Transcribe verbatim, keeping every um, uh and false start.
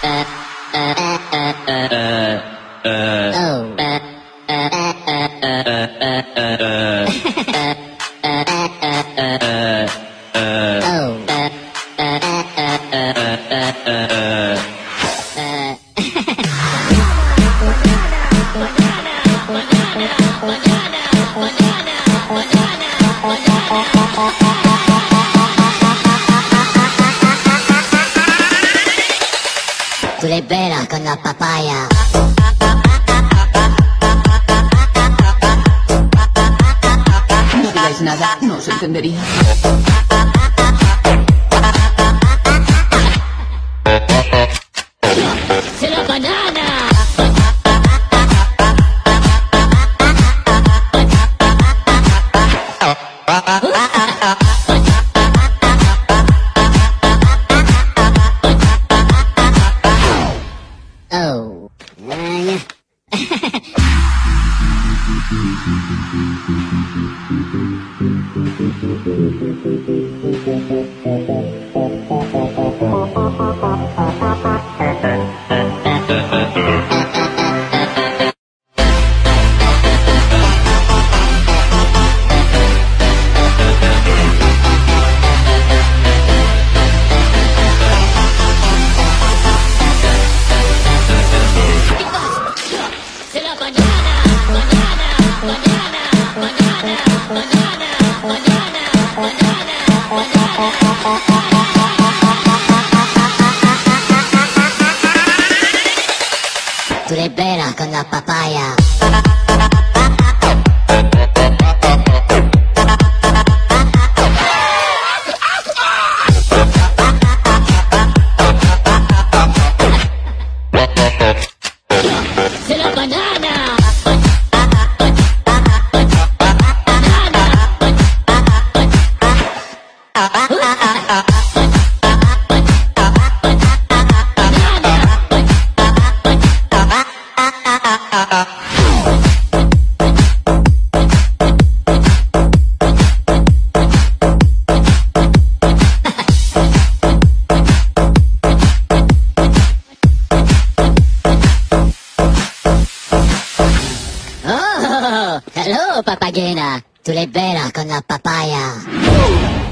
Tu le bella con la papaya. No digáis nada, no os entendería. ¡Se la banana! Oh. Tu le bella con la papaya. ¡Se la banana! Oh, hello, papagena. Tu le bella con la papaya.